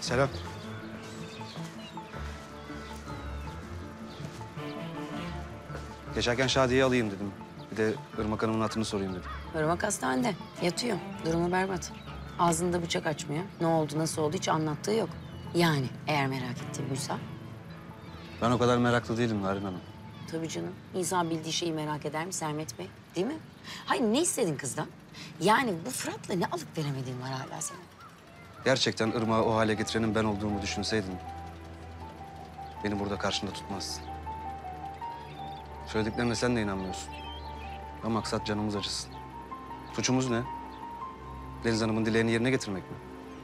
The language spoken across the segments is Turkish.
Selam. Geçerken Şadiye'yi alayım dedim. Bir de Irmak Hanım'ın hatırını sorayım dedim. Irmak hastanede. Yatıyor. Durumu berbat. Ağzında bıçak açmıyor. Ne oldu, nasıl oldu hiç anlattığı yok. Yani eğer merak ettiğin buysa. Ben o kadar meraklı değilim Narin Hanım. Tabii canım. İnsan bildiği şeyi merak eder mi Sermet Bey? Değil mi? Hayır, ne istedin kızdan? Yani bu Fırat'la ne alıp veremediğin var hala senin. Gerçekten Irmak'ı o hale getirenin ben olduğumu düşünseydin... beni burada karşında tutmazdın. Söylediklerine sen de inanmıyorsun. Ama maksat canımız acısın. Suçumuz ne? Deniz Hanım'ın dileğini yerine getirmek mi?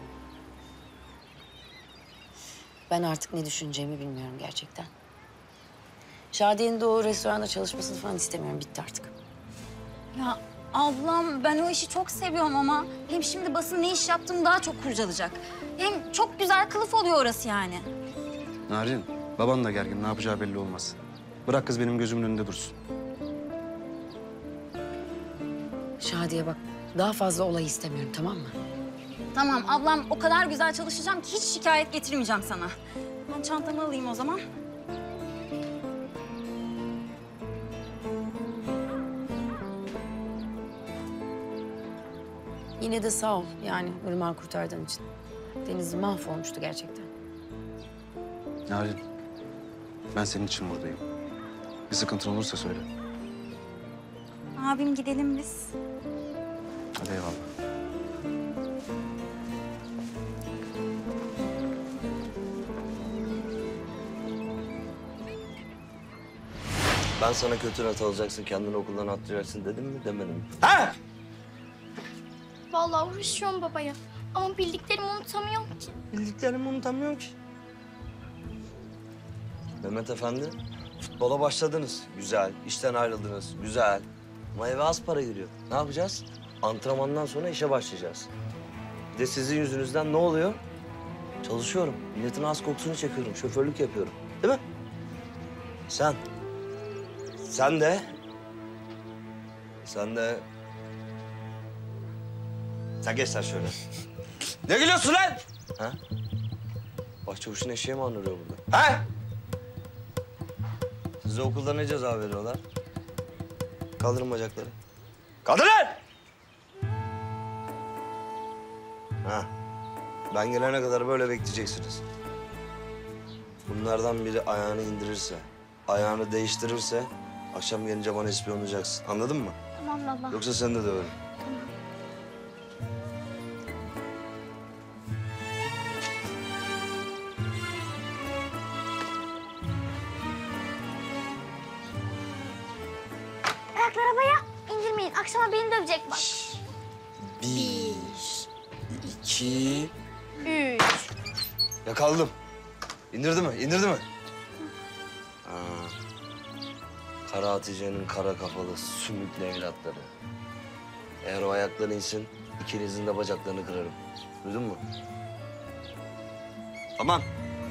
Ben artık ne düşüneceğimi bilmiyorum gerçekten. Şadiye'nin de o restoranda çalışmasını falan istemiyorum. Bitti artık. Ya ablam ben o işi çok seviyorum ama hem şimdi basın ne iş yaptığımı daha çok kurcalayacak. Hem çok güzel kılıf oluyor orası yani. Narin, baban da gergin. Ne yapacağı belli olmaz. Bırak kız benim gözümün önünde dursun. Şadiye bak, daha fazla olay istemiyorum, tamam mı? Tamam ablam o kadar güzel çalışacağım ki hiç şikayet getirmeyeceğim sana. Ben çantamı alayım o zaman. Yine de sağ ol yani Irmak'ı kurtardığın için. Deniz mahvolmuştu gerçekten. Narin, ben senin için buradayım. Bir sıkıntın olursa söyle. Abim gidelim biz. Hadi eyvallah. Ben sana kötü not alacaksın, kendini okuldan atlayacaksın dedim mi, demedim mi? Vallahi uğraşıyorum babaya. Ama bildiklerimi unutamıyorum ki. Bildiklerimi unutamıyorum ki. Mehmet Efendi, futbola başladınız. Güzel. İşten ayrıldınız. Güzel. Ama eve az para giriyor. Ne yapacağız? Antrenmandan sonra işe başlayacağız. Bir de sizin yüzünüzden ne oluyor? Çalışıyorum. Milletin az kokusunu çekiyorum. Şoförlük yapıyorum. Değil mi? Sen de... Sen geç sen şöyle. Ne gülüyorsun lan? Ha? Başçavuşun eşeği mi anırıyor burada? Ha? Size okulda ne ceza veriyorlar? Kaldırın bacakları. Kaldırın! Ha. Ben gelene kadar böyle bekleyeceksiniz. Bunlardan biri ayağını indirirse, ayağını değiştirirse... akşam gelince bana ispiyonlayacaksın. Anladın mı? Tamam baba. Yoksa seni de döverim. Ayakları havaya indirmeyin. Akşama beni dövecek bak. 1, 2... 3. Yakaladım. İndirdi mi? İndirdi mi? Kara Hatice'nin kara kafalı sümüklü evlatları. Eğer o ayakları insin, ikinizin de bacaklarını kırarım. Duydun mu? Tamam.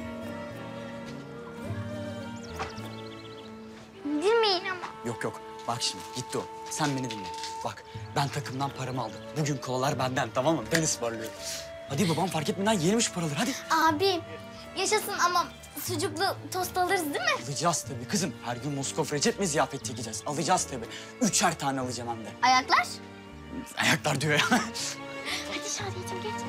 İndirmeyin ama. Yok yok. Bak şimdi gitti o. Sen beni dinle. Bak ben takımdan paramı aldım. Bugün kolalar benden, tamam mı? Ben ısmarlıyorum. Hadi babam fark etmeden yiyelim şu paraları hadi. Abi yaşasın ama sucuklu tost alırız değil mi? Alacağız tabii kızım. Her gün Moskova Recep mi ziyafet çekeceğiz? Alacağız tabii. 3'er tane alacağım hem de. Ayaklar? Ayaklar diyor ya. Hadi Şadiyeciğim geç.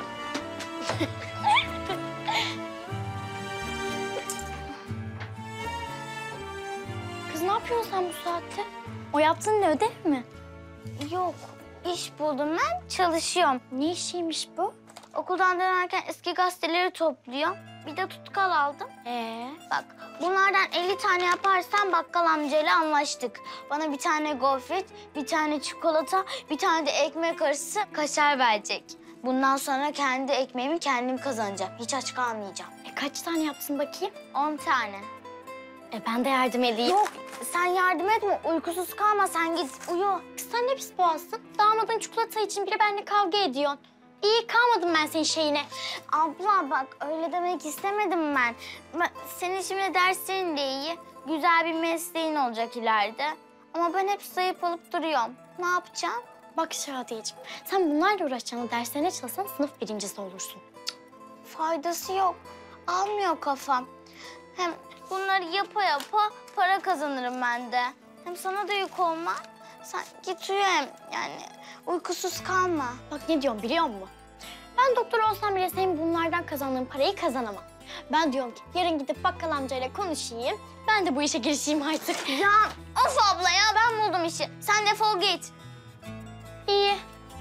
Kız ne yapıyorsun sen bu saatte? O yaptığın ne, ödev mi? Yok, iş buldum ben, çalışıyorum. Ne işiymiş bu? Okuldan dönerken eski gazeteleri topluyorum. Bir de tutkal aldım. Bak, bunlardan 50 tane yaparsan bakkal amcayla anlaştık. Bana bir tane gofret, bir tane çikolata, bir tane de ekmek arası kaşar verecek. Bundan sonra kendi ekmeğimi kendim kazanacağım. Hiç aç kalmayacağım. Kaç tane yapsın bakayım? 10 tane. Ben de yardım edeyim. Yok, sen yardım etme. Uykusuz kalma, sen git uyu. Kız sen ne pis boğazsın. Damadın çikolata için bile benimle kavga ediyorsun. İyi kalmadım ben senin şeyine. Abla bak öyle demek istemedim ben. Senin şimdi derslerin de iyi. Güzel bir mesleğin olacak ileride. Ama ben hep zayıf olup duruyorum. Ne yapacağım? Bak Şadiyeciğim, sen bunlarla uğraşacağına derslerine çalışsan sınıf birincisi olursun. faydası yok. Almıyor kafam. Hem bunları yapa para kazanırım ben de. Hem sana da yük olma. Sen git uyu hem yani uykusuz kalma. Bak ne diyorum biliyor musun? Ben doktor olsam bile senin bunlardan kazandığın parayı kazanamam. Ben diyorum ki yarın gidip bakkal amcayla konuşayım. Ben de bu işe girişeyim artık. Ya of abla ya ben buldum işi. Sen defol git. İyi.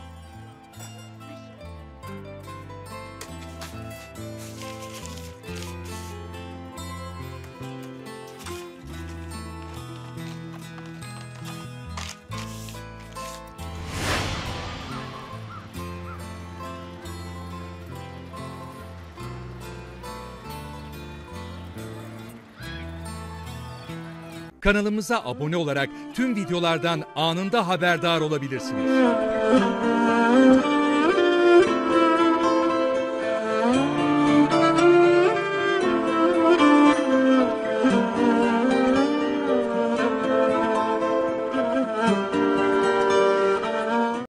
Kanalımıza abone olarak tüm videolardan anında haberdar olabilirsiniz.